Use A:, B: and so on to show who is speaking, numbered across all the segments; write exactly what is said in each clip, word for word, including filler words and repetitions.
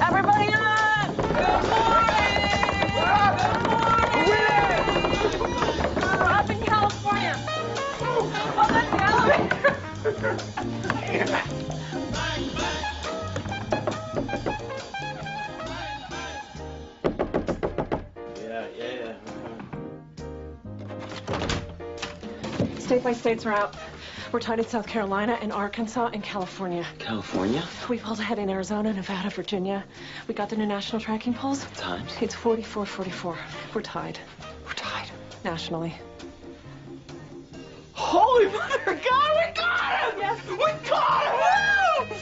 A: Everybody on! Good morning! Good morning! We're up in California. Oh, that's the elevator.
B: Yeah, yeah, yeah.
A: State by states are out. We're tied in South Carolina and Arkansas and California.
B: California?
A: We pulled ahead in Arizona, Nevada, Virginia. We got the new national tracking polls.
B: Times?
A: It's forty-four forty-four. We're tied. We're tied. Nationally.
C: Holy mother of God, we got him!
A: Yes.
C: We got him! Woo!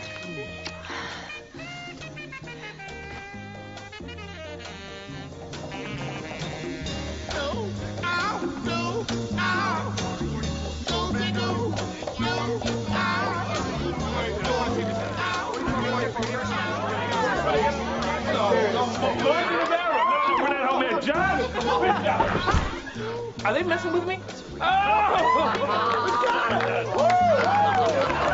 D: Are they messing with me?
C: Oh! We got it! Woo!